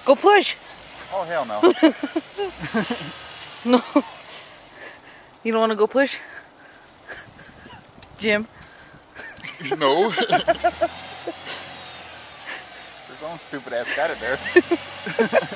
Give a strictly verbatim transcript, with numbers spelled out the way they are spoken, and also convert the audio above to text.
Go push. Oh, hell no. No. You don't want to go push? Jim? No. There's own stupid ass got it there.